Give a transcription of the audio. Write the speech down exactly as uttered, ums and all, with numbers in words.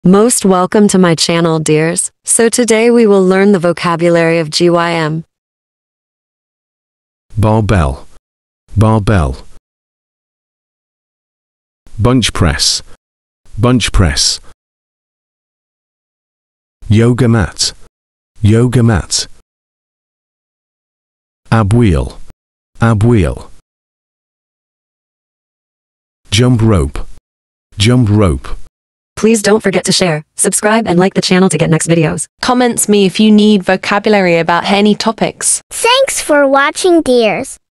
Most welcome to my channel, dears. So today we will learn the vocabulary of G Y M. Barbell, barbell. Bunch press, bunch press. Yoga mat, yoga mat. Ab wheel, ab wheel. Jump rope, jump rope. Please don't forget to share, subscribe and like the channel to get next videos. Comments me if you need vocabulary about any topics. Thanks for watching, dears.